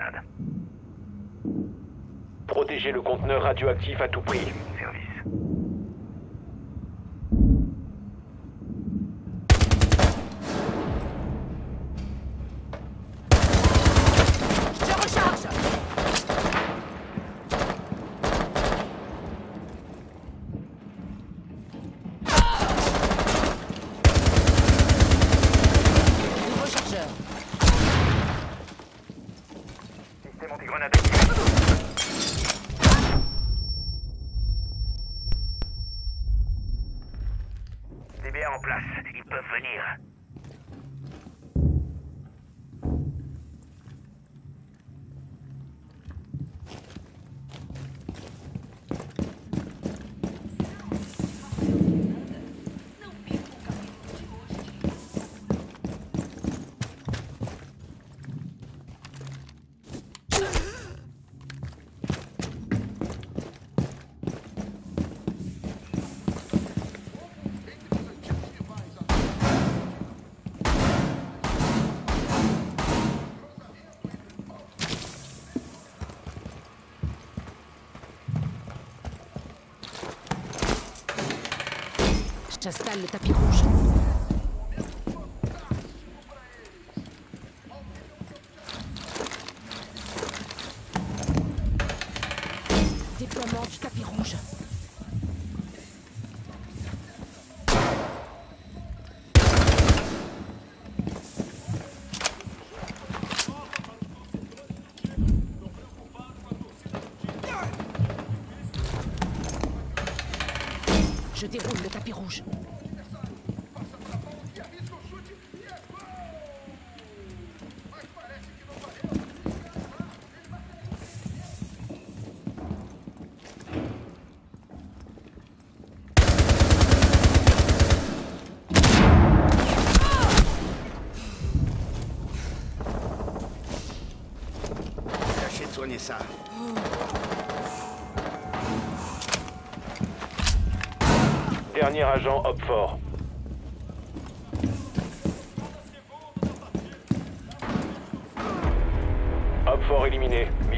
grenade. Protégez le conteneur radioactif à tout prix. Service. Je recharge. Nouveau chargeur. Système anti-grenade activé. DBA en place. Ils peuvent venir. J'installe le tapis rouge. Déploiement du tapis rouge. Je déroule le tapis rouge. Tâchez de soigner ça. Dernier agent Hopfort. Hopfort éliminé.